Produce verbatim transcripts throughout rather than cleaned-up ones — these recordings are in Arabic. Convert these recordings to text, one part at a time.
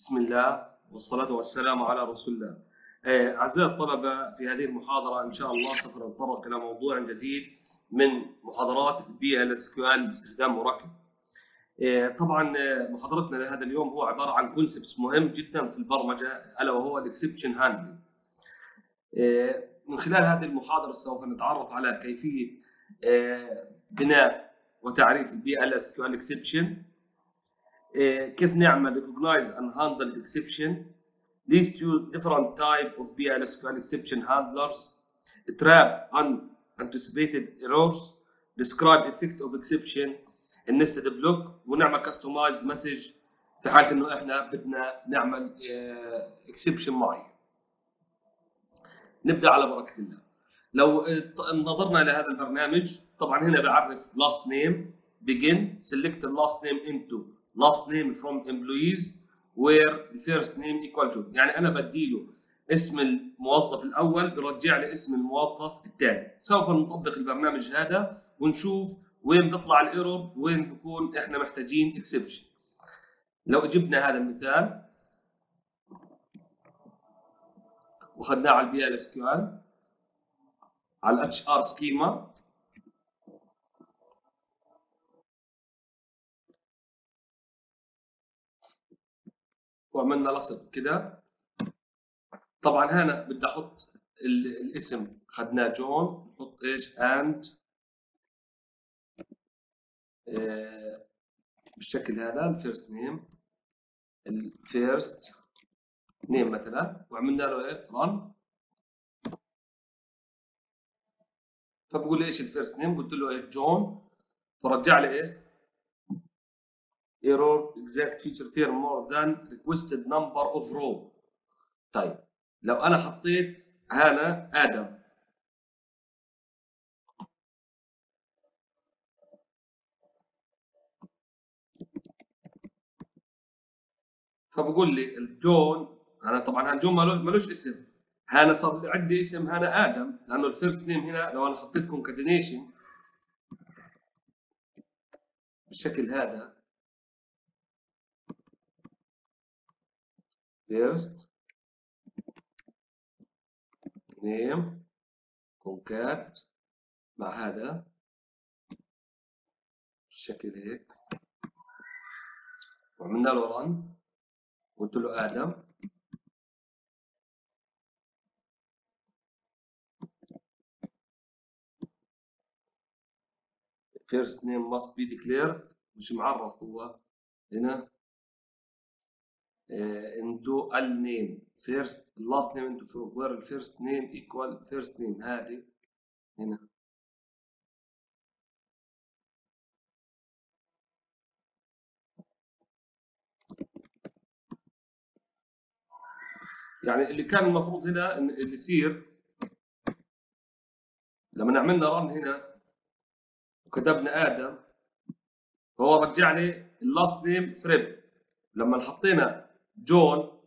بسم الله والصلاة والسلام على رسول الله. آه، أعزائي الطلبة، في هذه المحاضرة إن شاء الله سوف نتطرق إلى موضوع جديد من محاضرات البي ال اس كيو ال باستخدام اوراكل. آه، طبعا آه، محاضرتنا لهذا اليوم هو عبارة عن كونسبت مهم جدا في البرمجة، ألا وهو الاكسبشن هاندلنج. من خلال هذه المحاضرة سوف نتعرف على كيفية آه، بناء وتعريف البي ال اس كيو ال اكسبشن، كيف نعمل recognize and handle exception, list to different type of بي ال اس كيو ال exception handlers, trap unanticipated errors, describe effect of exception, nested block، ونعمل customize message في حالة انه احنا بدنا نعمل exception معين. نبدأ على بركة الله. لو نظرنا الى هذا البرنامج، طبعا هنا بعرف last name begin select the last name into last name from employees where the first name equal to، يعني انا بديله اسم الموظف الاول برجع لي اسم الموظف الثاني. سوف نطبق البرنامج هذا ونشوف وين بيطلع الايرور وين بكون احنا محتاجين اكسبشن. لو جبنا هذا المثال واخذناه على البي ال اس كيو ال على الاتش ار سكيما، وعملنا لصق كده. طبعا هنا بدي احط الاسم، اخذناه جون، نحط ايش اند آه بالشكل هذا الفيرست نيم الفيرست نيم مثلا، وعملنا له ايه رن. فبقول لي ايش الفيرست نيم، قلت له ايش جون، فرجع لي ايه ايرور exact feature pair more than requested number of row. طيب لو انا حطيت هنا ادم، فبقول لي الجون، انا طبعا جون مالوش اسم، هنا صار عندي اسم هنا ادم، لانه الفيرست نيم هنا لو انا حطيت كونكاتينيشن بالشكل هذا فيرست نيم كونكات مع هذا بالشكل هيك، وعملنا له رن، قلت له ادم، first name must be declared، مش معرف هو هنا into ال name first last name into from where first name equal first name، هذه هنا يعني اللي كان المفروض هنا اللي يصير لما عملنا رن هنا وكتبنا ادم، فهو رجع لي اللاست نيم فريب. لما حطينا جون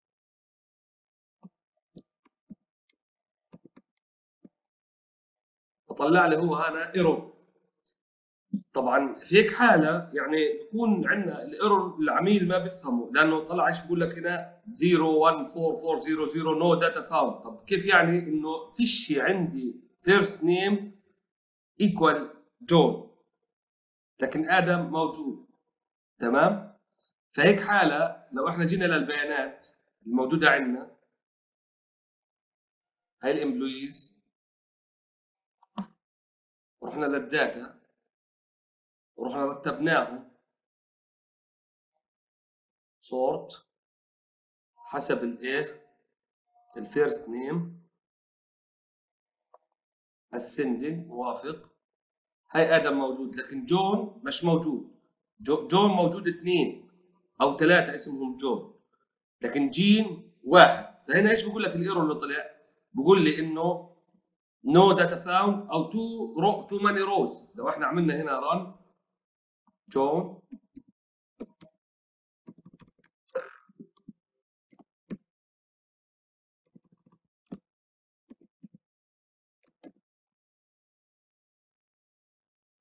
فطلع لي هو هنا ايرور. طبعا في هيك حاله يعني بكون عندنا الايرور العميل ما بيفهمه، لانه طلع ايش بقول لك هنا صفر واحد أربعة أربعة صفر صفر نو داتا فاوند. طب كيف يعني انه فيش عندي فيرست نيم ايكوال جون لكن ادم موجود؟ تمام. فهيك حاله لو احنا جينا للبيانات الموجوده عندنا، هاي الامبلويز، ورحنا للداتا ورحنا رتبناهم سورت حسب الايه الفيرست نيم ascending موافق. هاي ادم موجود لكن جون مش موجود. جو جون موجود اثنين او ثلاثه اسمهم جون، لكن جين واحد. فهنا ايش بقول لك الايرور اللي طلع؟ بقول لي انه نو داتا فاوند او تو رو تو ماني روز. لو احنا عملنا هنا ران جون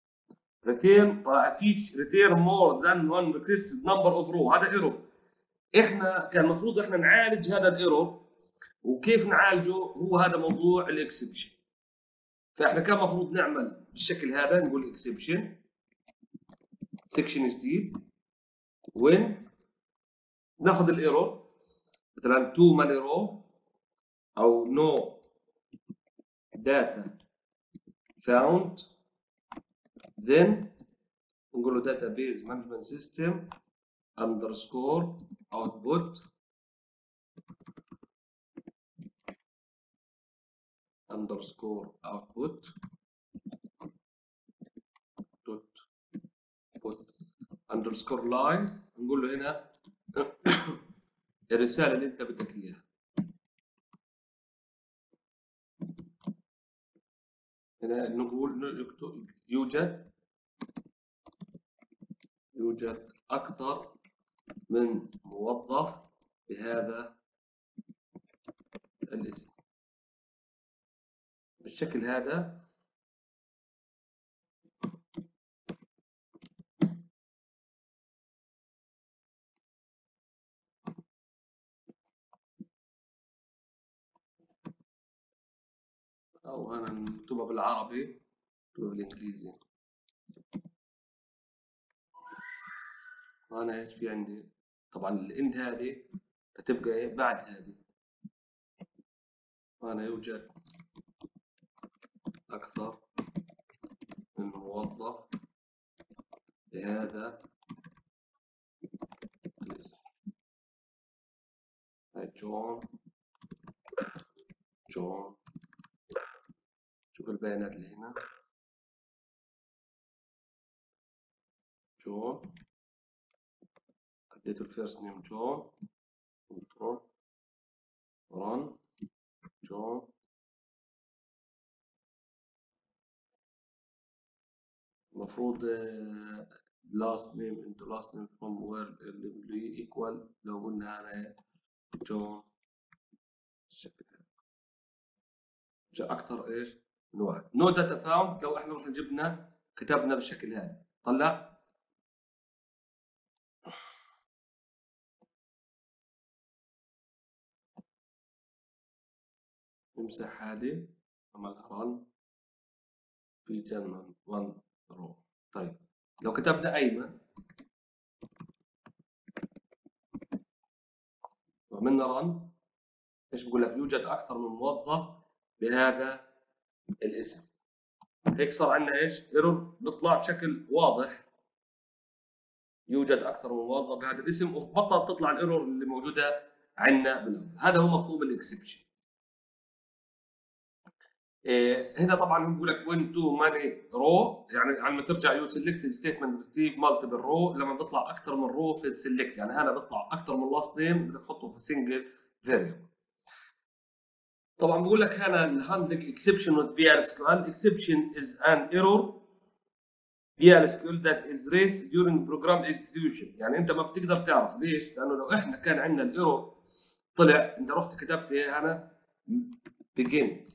ريتيرن، طلع فيش ريتيرن مور ذان وان ريكويستد نمبر اوف رو، هذا ايرور. احنا كان المفروض احنا نعالج هذا الايرور، وكيف نعالجه هو هذا موضوع الاكسبشن. فاحنا كان المفروض نعمل بالشكل هذا، نقول اكسبشن سكشن جديد، وين ناخذ الايرور مثلا تو ماني رو او نو داتا فاوند، then نقول له database management system underscore output underscore output dot put underscore line، نقول له هنا الرسالة اللي انت بدك اياها. هنا نقول نكتب يوجد يوجد أكثر من موظف بهذا الاسم بالشكل هذا. أو أنا نكتبها بالعربي، نكتبها بالإنجليزي. أنا إيش في عندي؟ طبعا الإند هذه هتبقى إيه بعد هذه. أنا يوجد أكثر من موظف بهذا الاسم. جون جون شوف البيانات اللي هنا. جون اديته الفيرست نيم جون، كنترول ران جون. المفروض لاست نيم انتو لاست نيم فروم وير اللي ايكوال، لو قلنا انا جون بالشكل هذا جاء اكثر ايش من واحد. نو داتا فاوند لو احنا رحنا جبنا كتبنا بالشكل هذا طلع نمسح هذه عملها رن في جنرال واحد رو. طيب لو كتبنا ايمن وعملنا رن، ايش بقول لك؟ يوجد اكثر من موظف بهذا الاسم. هيك صار عندنا ايش؟ ايرور بيطلع بشكل واضح، يوجد اكثر من موظف بهذا الاسم، وبطل تطلع الايرور اللي موجوده عندنا بالاول. هذا هو مفهوم الاكسبشن. إيه هنا طبعا هم بيقول لك وين تو ماني رو، يعني لما ترجع يو سيلكت ستيتمنت ريتريف مالتيبل رو، لما بيطلع اكثر من رو في السيلكت، يعني هذا بيطلع اكثر من لاست نيم بدك تحطه في سنجل فاريبل. طبعا بقول لك هنا الهاندلنج اكسبشن with بي ال اس كيو ال. exception is an error بي ال اس كيو ال that is raised during program execution. يعني انت ما بتقدر تعرف ليش؟ لانه لو احنا كان عندنا الايرور طلع، انت رحت كتبت ايه انا begin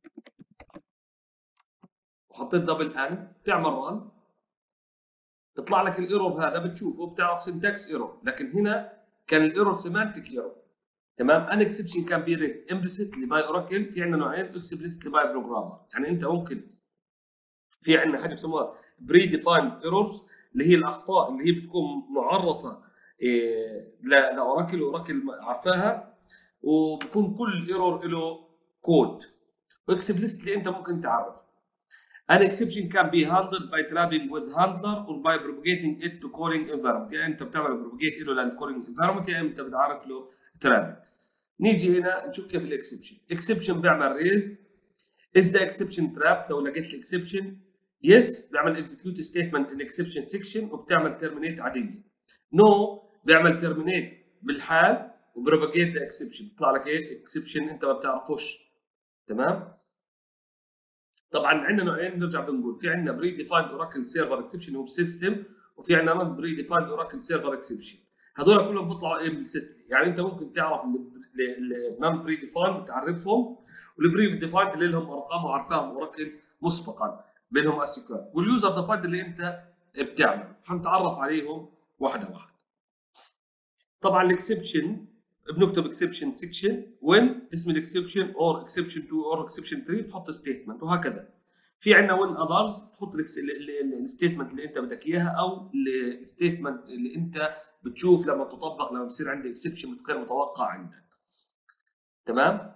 وحطيت دبل ان، تعمل رن يطلع لك الايرور هذا بتشوفه بتعرف سنتكس ايرور. لكن هنا كان الايرور سيمانتك ايرور. تمام. ان اكسبشن كان بي ريست امبليسيتلي باي اوراكل. في عندنا نوعين، اكسبليسيتلي باي بروجرامر. يعني انت ممكن في عندنا حاجه بسموها بري ديفايند ايرورز، اللي هي الاخطاء اللي هي بتكون معرفه إيه لاوراكل، واوراكل عارفاها، وبكون كل ايرور له كود. واكسبليسيتلي انت ممكن تعرف. An exception can be handled by trapping with handler or by propagating it to calling environment. يعني انت بتعمل propagate له للcalling environment، يعني انت بتعرف له trapping. نيجي هنا نشوف كيف الاكسبشن. exception بيعمل raised. is the exception trapped؟ لو لقيت الاكسبشن yes بيعمل execute statement in exception section وبتعمل terminate عاديه. no بيعمل terminate بالحال وبروباجيت the exception، بيطلع لك ايه؟ exception انت ما بتعرفوش. تمام. طبعا عندنا نوعين، نرجع بنقول في عندنا بري ديفايند اوراكل سيرفر اكسبشن هو بسيستم، وفي عندنا نون بري ديفايند اوراكل سيرفر اكسبشن. هذول كلهم بيطلعوا ايه بالسيستم. يعني انت ممكن تعرف النون بري ديفايند تعرفهم، والبري ديفايند اللي لهم ارقام وعارفاهم اوراكل مسبقا بينهم اسيكوال، واليوزر ديفايند اللي انت بتعمل. حنتعرف عليهم واحده واحده. طبعا الاكسبشن بنكتب اكسبشن سكشن وين اسم الاكسبشن اور اكسبشن اتنين اور اكسبشن تلاتة بتحط ستيتمنت وهكذا. في عندنا وين اذرز تحط الستيتمنت اللي انت بدك اياها او الستيتمنت اللي انت بتشوف لما تطبق لما بصير عندك اكسبشن غير متوقع عندك. تمام.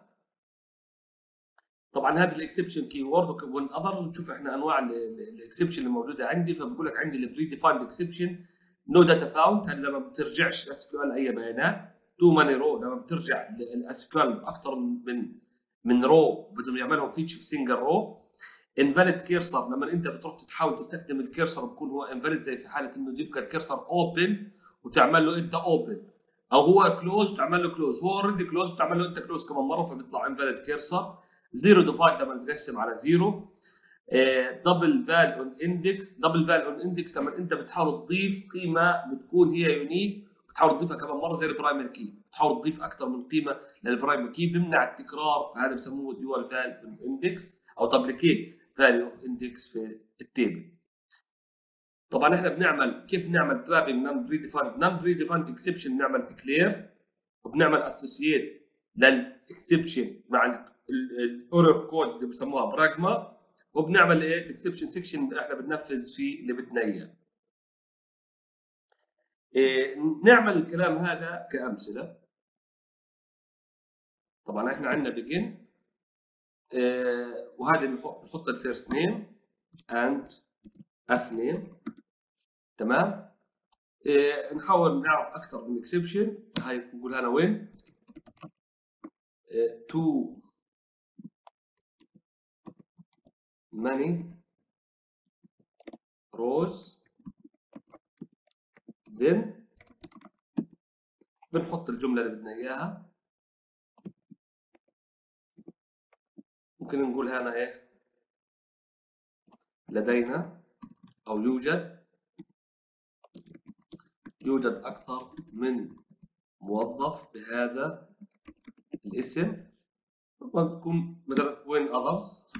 طبعا هذا الاكسبشن كي وورد وين اذر نشوف احنا انواع الاكسبشن اللي موجوده عندي. فبقول لك عندي البري ديفايند اكسبشن نو داتا فاوند، هذا لما بترجعش اس كيو ال اي بيانات. تو ماني رو لما بترجع الاس كيو ال اكثر من من رو بدهم يعملهم فيتش في سنجل رو. انفاليد كيرسر لما انت بتروح تحاول تستخدم الكيرسر بكون هو انفاليد، زي في حاله انه تجيب الكيرسر اوبن وتعمل له انت اوبن، او هو كلوز تعمل له كلوز، هو اوريدي كلوز وتعمل له انت كلوز كمان مره فبيطلع انفاليد كيرسر. زيرو ديفايند لما تقسم على زيرو. دبل فال اون اندكس، دبل فال اون اندكس لما انت بتحاول تضيف قيمه بتكون هي يونيك بتحاول تضيفها كمان مره زي البرايمري كي، بتحاول تضيف اكثر من قيمه للبرايمري كي بيمنع التكرار، فهذا بسموه ديوال فال اون اندكس او دبليكيت فاليو اوف اندكس في التيبل. طبعا احنا بنعمل كيف بنعمل ترابنج نون بري ديفايند نون بري ديفايند اكسبشن، بنعمل ديكلير وبنعمل اسوسييت للاكسبشن مع الاورر كود اللي بسموها براجما، وبنعمل ايه الاكسبشن سيكشن اللي احنا بننفذ فيه اللي بدنا اياه. إيه نعمل الكلام هذا كامثله. طبعا احنا عندنا بيجن إيه وهذا بنحط الفيرست نيم اند اف نيم. تمام. إيه نحاول نعرف اكثر من اكسبشن. هاي بنقول هنا وين تو ماني روز then بنحط الجمله اللي بدنا اياها. ممكن نقول هنا ايه لدينا او يوجد يوجد اكثر من موظف بهذا الاسم. وبكون مثلا وين others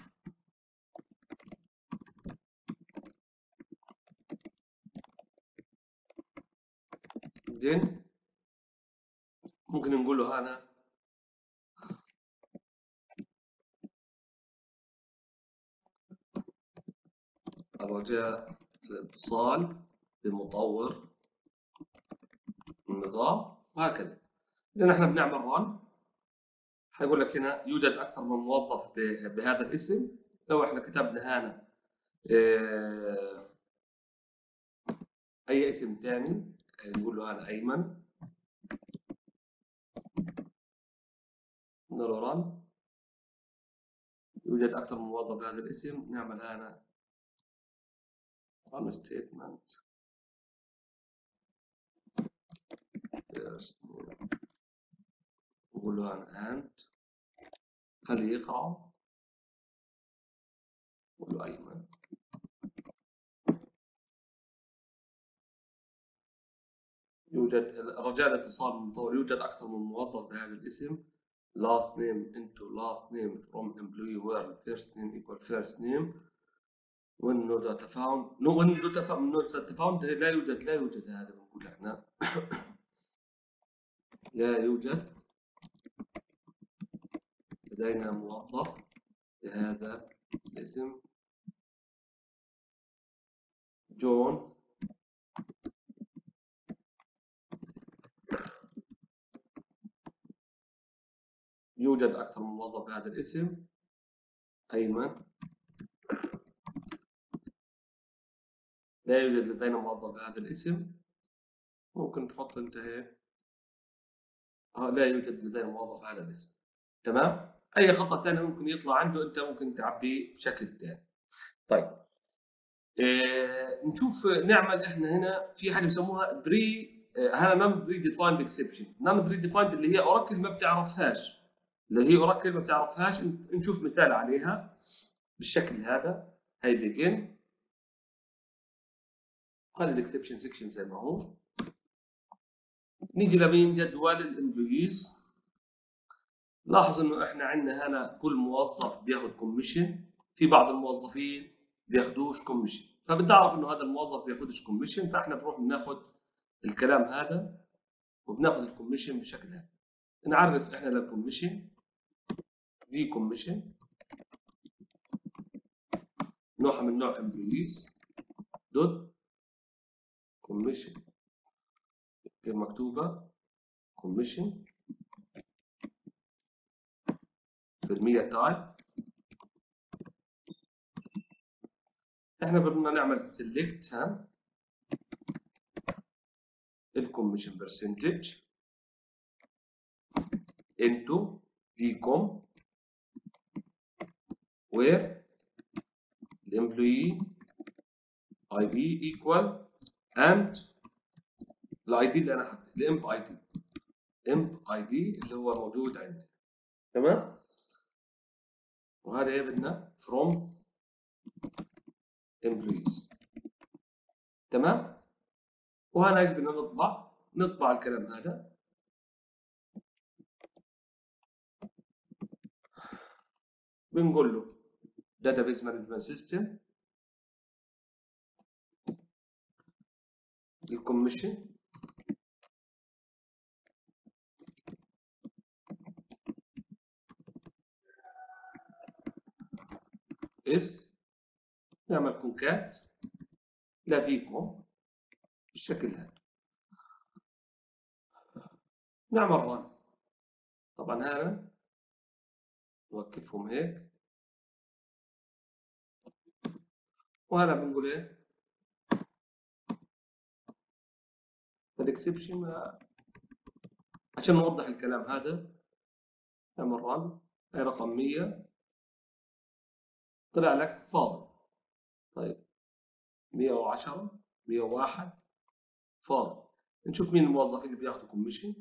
then ممكن نقول له هنا الرجاء الاتصال بمطور النظام وهكذا. لان احنا بنعمل ران حيقول لك هنا يوجد اكثر من موظف بهذا الاسم. لو احنا كتبنا هنا اي اسم ثاني نقول له هنا ايمن، نقول له ران يوجد اكثر من موظف بهذا الاسم. نعمل هنا run statement نقول له هنا انت خليه يقرأ. نقول له ايمن يوجد رجاء الاتصال بالمطور يوجد اكثر من موظف بهذا الاسم. last name into last name from employee where first name equal first name. when no data found no when data found no data found لا يوجد لا يوجد هذا بنقول احنا لا يوجد لدينا موظف بهذا الاسم جون. يوجد أكثر من موظف بهذا الاسم أيمن. لا يوجد لدينا موظف بهذا الاسم. ممكن تحط أنت هيك آه لا يوجد لدينا موظف بهذا الاسم. تمام. أي خطأ ثاني ممكن يطلع عنده أنت ممكن تعبيه بشكل ثاني. طيب إيه نشوف نعمل إحنا هنا في حاجة بسموها بري هنا نون بري ديفايند اكسبشن. نون بري ديفايند اللي هي اوراكل ما بتعرفهاش، اللي هي اوراكل ما بتعرفهاش. نشوف مثال عليها بالشكل هذا. هي بيجن خلي الاكسبشن سيكشن زي ما هو. نيجي لمين جدول الامبلويز. لاحظ انه احنا عندنا هنا كل موظف بياخذ كوميشن، في بعض الموظفين بياخذوش كوميشن، فبدي اعرف انه هذا الموظف بياخذش كوميشن، فاحنا بنروح بناخذ الكلام هذا وبناخد الكوميشن بشكل هذا. نعرف احنا للكوميشن في كوميشن نوعها من نوع امبلويز دوت كوميشن غير مكتوبه كوميشن في المية تايب. احنا بدنا نعمل سيلكت ها الكوميشن برسنتج into vcom where the employee اي بي equal and الاي دي اللي انا حطيت الامب اي دي امب اي دي اللي هو موجود عندي. تمام. وهذا ايه بدنا from employees. تمام. وهنا ايش بدنا نطبع؟ نطبع الكلام هذا بنقول له database management system الكوميشن is نعمل كونكات لا فيكم بالشكل هذا. نعمل رن. طبعا هذا نوقفهم هيك وهنا بنقول ايه الاكسبشن عشان نوضح الكلام هذا. نعمل رن. هي رقم مية طلع لك فاضي. طيب مية وعشرة مية وواحد فاضي. نشوف مين الموظفين اللي بياخذوا كوميشن.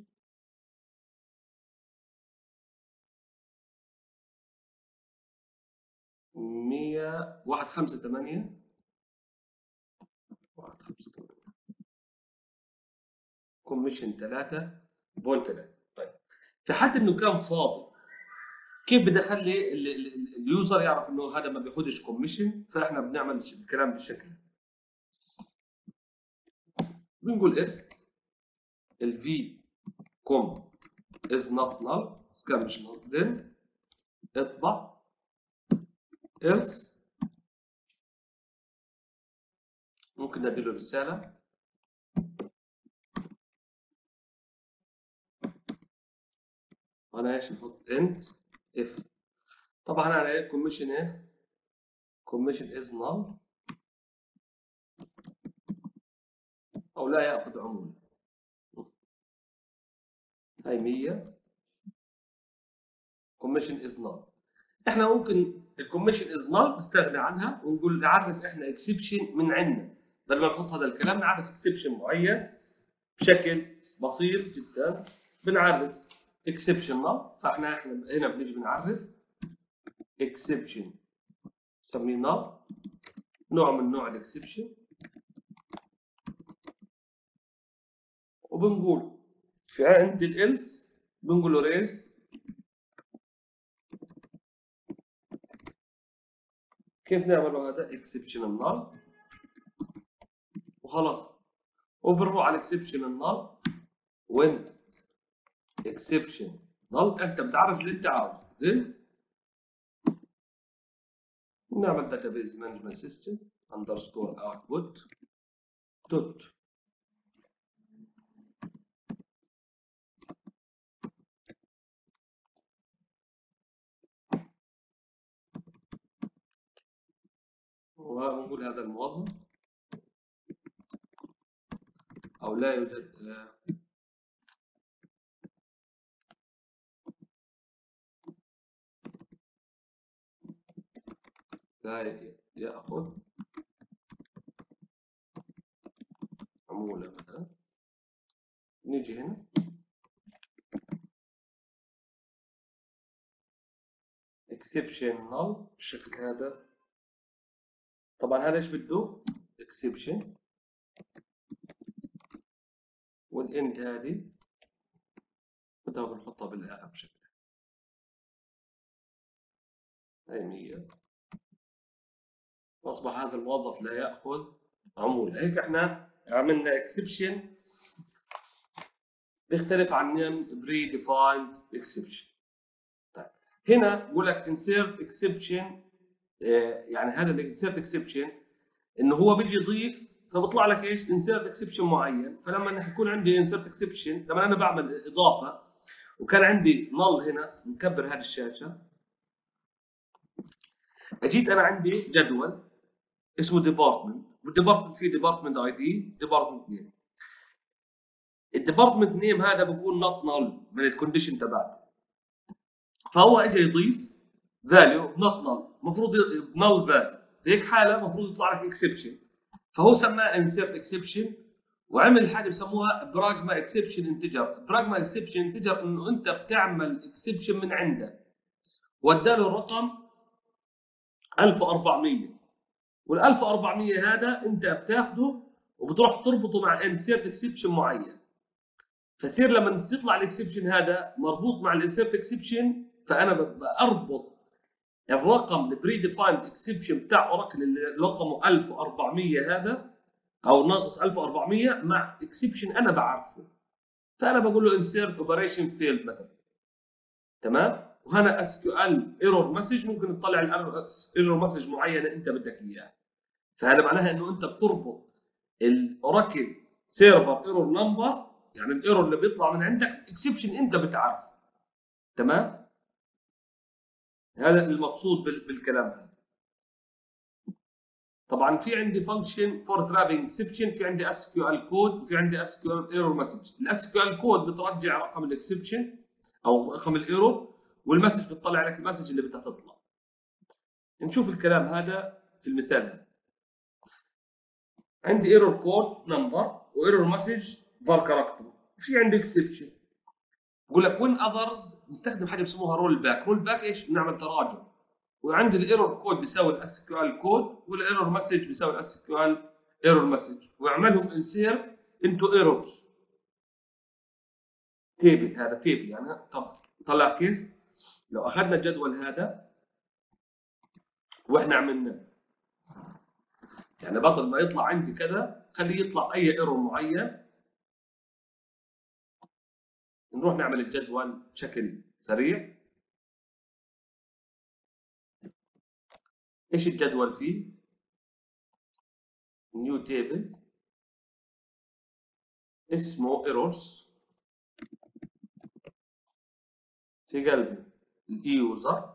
مية واحد خمسة ثمانية واحد خمسة ثمانية كوميشن ثلاثة بوينت ثلاثة. طيب في حالة انه كان فاضي كيف بدي اخلي اليوزر يعرف انه هذا ما بياخذش كوميشن؟ فاحنا بنعمل الكلام بالشكل بنقول اف الفي كوم از نوت نل سكان مش نل then اطبع else ممكن ندي له رساله وانا ايش نحط انت اف. طبعا انا ايه كوميشن ايه كوميشن از نل او لا ياخذ عموله. هاي مية كوميشن از نل. احنا ممكن الكوميشن از نل نستغنى عنها ونقول نعرف احنا اكسبشن من عندنا بدل ما نحط هذا الكلام نعرف اكسبشن معين بشكل بسيط جدا. بنعرف اكسبشن نل. فاحنا احنا هنا بنيجي بنعرف اكسبشن نسميه نل نوع من نوع الاكسبشن وبنقول في عند الالس بنقول له ريز. كيف نعمله هذا اكسبشن النل وخلاص. وبنروح على الاكسبشن النل وين اكسبشن نل انت بتعرف اللي انت عاوزه. زين نعمل database management system underscore output دوت ونقول هذا الموظف او لا يوجد لا ياخذ عموله مثلا. نيجي هنا exception null بالشكل هذا. طبعا هذا ايش بده exception والاند هذه بدها بنحطها بالاخر بشكل هاي مية. اصبح هذا الموظف لا ياخذ عموله. هيك احنا عملنا exception بيختلف عن نيم بري ديفايند اكسبشن. طيب هنا بقول لك انسيرت اكسبشن، يعني هذا الانسيرت اكسبشن انه هو بيجي يضيف، فبيطلع لك ايش؟ انسيرت اكسبشن معين. فلما يكون عندي انسيرت اكسبشن، لما انا بعمل اضافه وكان عندي نل هنا، نكبر هذه الشاشه، اجيت انا عندي جدول اسمه ديبارتمنت، والديبارتمنت فيه ديبارتمنت اي دي، ديبارتمنت نيم. الديبارتمنت نيم هذا بيكون نوت نل من الكونديشن تبعته، فهو اجى يضيف فاليو نوت نل، المفروض نل فاليو، في هيك حاله المفروض يطلع لك اكسبشن، فهو سماه انسيرت اكسبشن، وعمل حاجه بسموها براجما اكسبشن انتجر. براجما اكسبشن انتجر انه انت بتعمل اكسبشن من عندك، واداله الرقم ألف وأربعمية، وال ألف وأربعمية هذا انت بتاخده وبتروح تربطه مع انسيرت اكسبشن معين، فصير لما تطلع الاكسبشن هذا مربوط مع الانسيرت اكسبشن، فانا بربط الرقم البري ديفايند اكسبشن بتاع اوراكل اللي رقمه ألف وأربعمية هذا او ناقص ألف وأربعمية مع اكسبشن انا بعرفه، فانا بقول له انسيرت اوبريشن فيلد مثلا. تمام؟ وهنا اس كيو ال ايرور مسج، ممكن تطلع الايرور مسج معينه انت بدك اياها. فهذا معناها انه انت بتربط الاوراكل سيرفر ايرور نمبر، يعني الايرور اللي بيطلع من عندك اكسبشن انت بتعرفه. تمام؟ هذا المقصود بالكلام هذا. طبعا في عندي فانكشن فور ترابينج اكسبشن، في عندي اس كيو ال كود، وفي عندي اس كيو ال ايرور مسج. الاس كيو ال كود بترجع رقم الاكسبشن او رقم الايرور، والمسج بتطلع لك المسج اللي بدها تطلع. نشوف الكلام هذا في المثال هذا. عندي ايرور كود نمبر وايرور مسج فار كاركتر، وفي عندي اكسبشن. بقول لك وين اذرز نستخدم حاجه بسموها رول باك. رول باك ايش؟ بنعمل تراجع، وعندي الايرور كود بيساوي الاس كيو ال كود، والايرور مسج بيساوي الاس كيو ال ايرور مسج، واعملهم انسير انتو ايرورز تيبل. هذا تيبل يعني. طب طلع كيف؟ لو اخذنا الجدول هذا واحنا عملنا، يعني بدل ما يطلع عندي كذا خليه يطلع اي ايرور معين. نروح نعمل الجدول بشكل سريع. ايش الجدول فيه؟ نيو تيبل اسمه ايرورز، في قلبه الاي يوزر،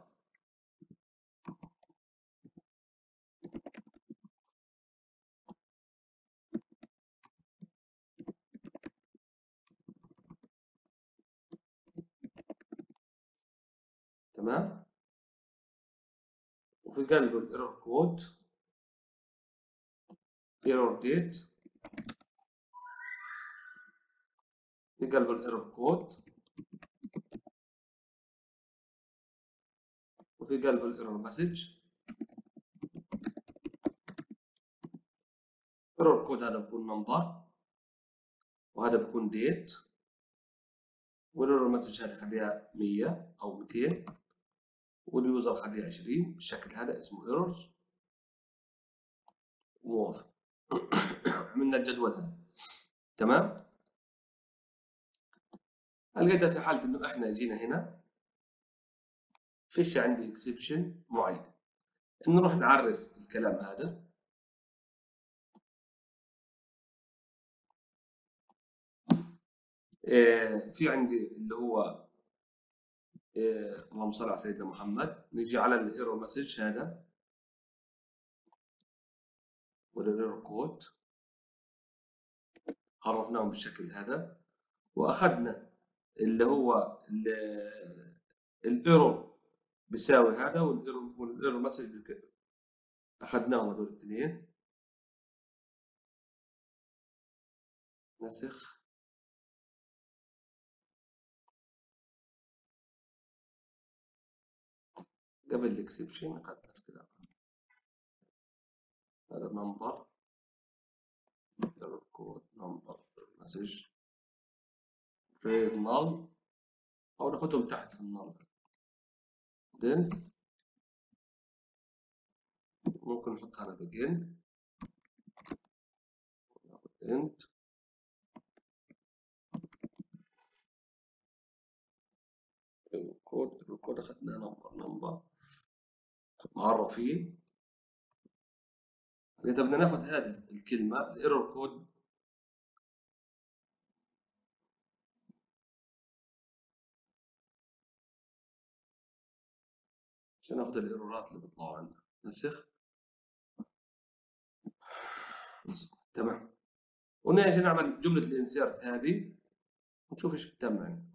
تمام، وفي قلبه الايرور كود، ايرور ديت، في قلبه الايرور كود، وفي قلبه الايرور مسج. ايرور كود هذا بيكون نمبر، وهذا بيكون ديت، والايرور مسج هذه خليها مية او مئتين، واليوزر خليه عشرين. بالشكل هذا اسمه ايرورز. موافق. عملنا الجدول هذا. تمام. لقيتها في حاله انه احنا جينا هنا فيش عندي اكسبشن معين، نروح نعرف الكلام هذا. إيه في عندي اللي هو إيه، اللهم صل على سيدنا محمد. نيجي على الايرور مسج هذا والايرور كود، عرفناهم بالشكل هذا، واخذنا اللي هو الايرور بيساوي هذا، والايرور والايرور مسج بكذا، اخذناهم هذول الاثنين. نسخ. قبل الاكسبشن اخذنا الكلام هذا. نمبر ايرور كود نمبر مسج ريز نال، او ناخذهم تحت في النال. then ممكن نحط هذا begin، end، كود ايرور كود اخذنا نمبر نمبر معرفين. اذا بدنا ناخذ هذه الكلمه الايرور كود عشان ناخذ الايرورات اللي بيطلعوا عندنا. نسخ بس تمام. ونجي نعمل جمله الانسيرت هذه ونشوف ايش بتتم عندنا.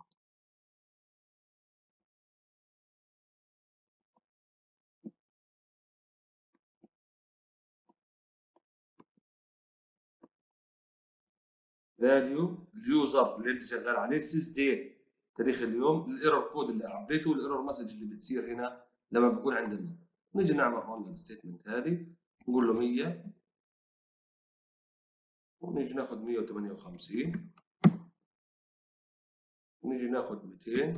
فاليو اليوزر اللي انت شغال عليه سيس ديت تاريخ اليوم، الايرور كود اللي عبيته والايرور مسج اللي بتصير هنا لما بكون عندنا. نيجي نعمل رن الستيتمنت هذه نقول له مية ونيجي ناخذ مية وثمانية وخمسين ونيجي ناخذ مئتين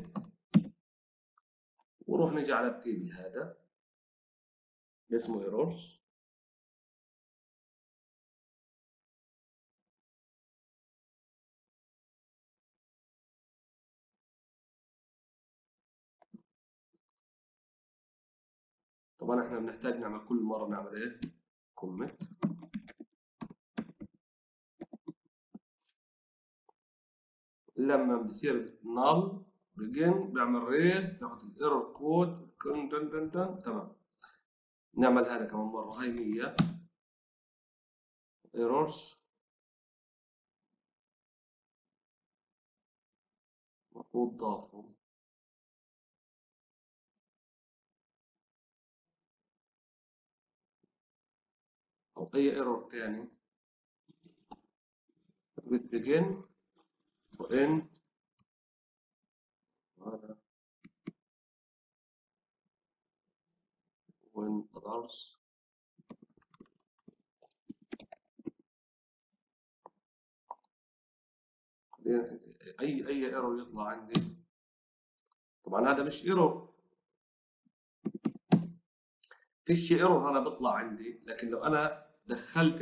ونروح نيجي على التيبل هذا اسمه ايرورز. طبعا احنا بنحتاج نعمل كل مره نعمل ايه كوميت. لما بصير نال بيجن بيعمل ريز بياخد الايرور كود تمام. نعمل هذا كمان مره. هاي مية ايرورز المفروض ضافوا او اي ايرور ثاني بتبيجن وان هذا وين others اي اي ايرور يطلع عندي. طبعا هذا مش ايرور، فيش ايرور هذا بيطلع عندي، لكن لو انا دخلت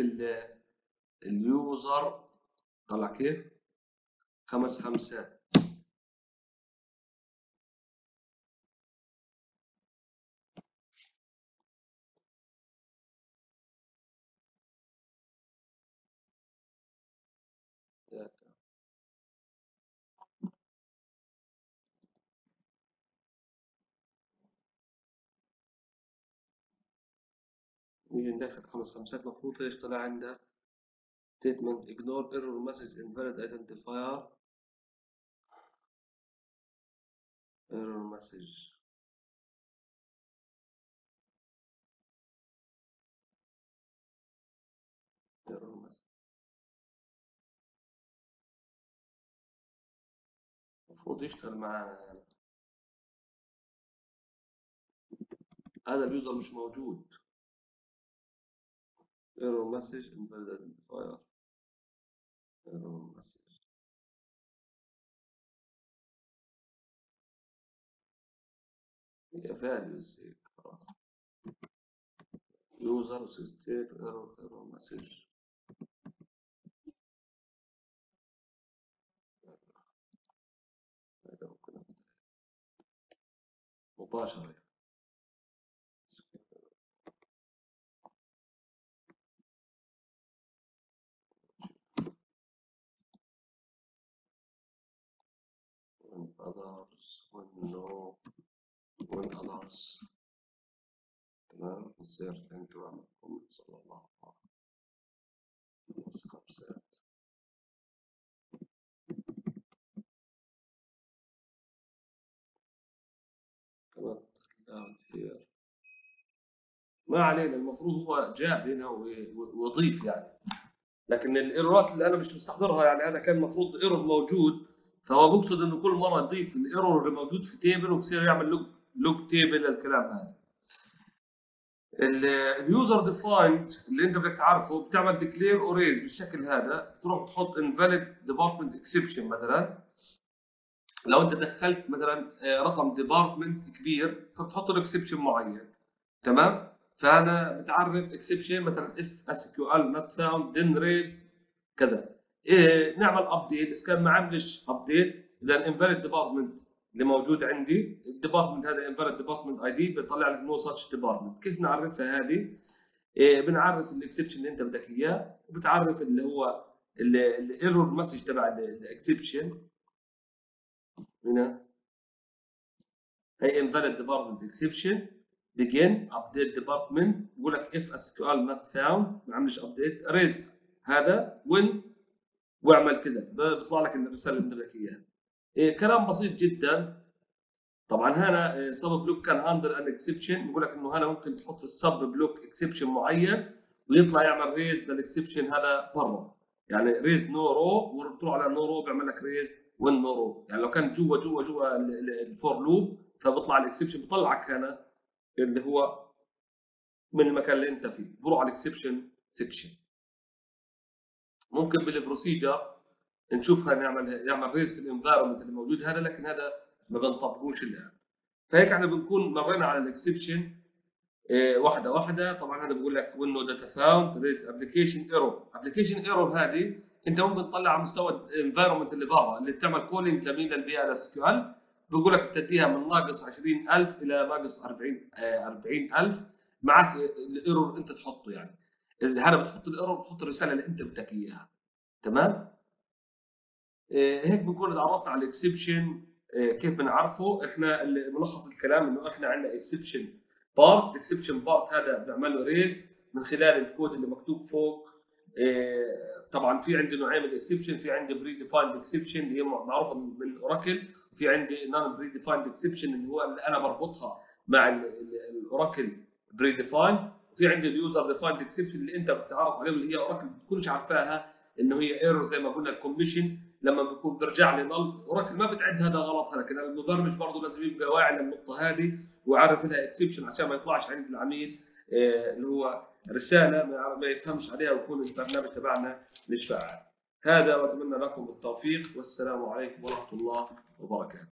اليوزر طلع كيف خمس خمسات نيجي ندخل خمس خمسات المفروض ايش طلع عندها statement ignore error message invalid identifier error message error message المفروض يشتغل معانا هذا. هذا اليوزر مش موجود. error message invalid identifier error message هي values هيك خلاص user state error error message هذا ممكن مباشرة when others when no when others تمام. نصير انتوا عملكم صلى الله عليه وسلم نص خمسات كمان هير ما علينا. المفروض هو جاب هنا ويضيف يعني، لكن الايرورات اللي انا مش مستحضرها يعني انا كان المفروض ايرور موجود، فهو بقصد انه كل مره يضيف الايرور اللي موجود في تيبل وبصير يعمل لوج لوج تيبل للكلام هذا. اليوزر ديفايند اللي انت بدك تعرفه بتعمل ديكلير او ريز بالشكل هذا، بتروح تحط انفاليد ديبارتمنت اكسبشن مثلا. لو انت دخلت مثلا رقم ديبارتمنت كبير فبتحط له اكسبشن معين تمام. فانا بتعرف اكسبشن مثلا اف اس كيو ال نوت فاوند دن ريز كذا. إيه نعمل ابديت اذا كان ما عملش ابديت اذا انفاليد ديبارتمنت اللي موجود عندي. الديبارتمنت هذا انفاليد ديبارتمنت اي دي بيطلع لك نو ساتش ديبارتمنت. كيف نعرفها هذه؟ إيه، بنعرف الاكسبشن اللي انت بدك اياه، وبتعرف اللي هو الايرور مسج تبع الاكسبشن. هنا هي invalid department exception begin update department، بقول لك if اس كيو ال not found ما عملش update raise هذا when، واعمل كده بيطلع لك الرساله اللي بدك اياها. إيه كلام بسيط جدا. طبعا هنا سب بلوك كان هاندل ان اكسبشن، بقول لك انه هنا ممكن تحط في السب بلوك اكسبشن معين ويطلع يعمل ريز للاكسبشن هذا برا، يعني ريز نو رو، وتروح على نو رو بيعمل لك ريز وين نو رو. يعني لو كان جوا جوا جوا الفور لوب فبطلع الاكسبشن، بيطلعك هنا اللي هو من المكان اللي انت فيه، بروح على الاكسبشن سكشن. ممكن بالبروسيجر نشوفها نعمل يعمل ريز في الانفايرمنت اللي موجود هذا، لكن هذا ما بنطبقوش الان. فهيك احنا بنكون مرينا على الاكسبشن إيه واحده واحده. طبعا هذا بقول لك وين نو داتا فاوند ريز ابلكيشن ايرور. ابلكيشن ايرور هذه انت ممكن تطلع على مستوى الانفايرمنت اللي برا اللي بتعمل كولينج لمين للبي ال اس كيو ال، بقول لك بتديها من ناقص عشرين ألف الى ناقص أربعين أربعين ألف، معك الايرور انت تحطه. يعني هذا بتحط الايرور، بتحط الرساله اللي انت بدك اياها. تمام. إيه هيك بنكون تعرفنا على الاكسبشن. إيه كيف بنعرفه؟ احنا ملخص الكلام انه احنا عندنا اكسبشن بارت. الاكسبشن بارت هذا بنعمل له ريز من خلال الكود اللي مكتوب فوق. إيه طبعا في عندي نوعين من الاكسبشن، في عندي بري ديفايند اكسبشن اللي هي معروفه من اوراكل، وفي عندي نون بري ديفايند اكسبشن اللي هو اللي انا بربطها مع الاوراكل بري ديفايند، وفي عندي اليوزر ديفايند اكسبشن اللي انت بتتعرف عليه، اللي هي اوراكل ما بتكونش عارفاها انه هي ايرور زي ما قلنا الكوميشن لما بيكون بيرجع لي نل. اوراكل ما بتعد هذا غلط، لكن المبرمج برضه لازم يبقى واعي للنقطه هذه ويعرف لها اكسبشن عشان ما يطلعش عند العميل آه اللي هو رساله ما يفهمش عليها ويكون البرنامج تبعنا مش فعال. هذا واتمنى لكم التوفيق، والسلام عليكم ورحمه الله وبركاته.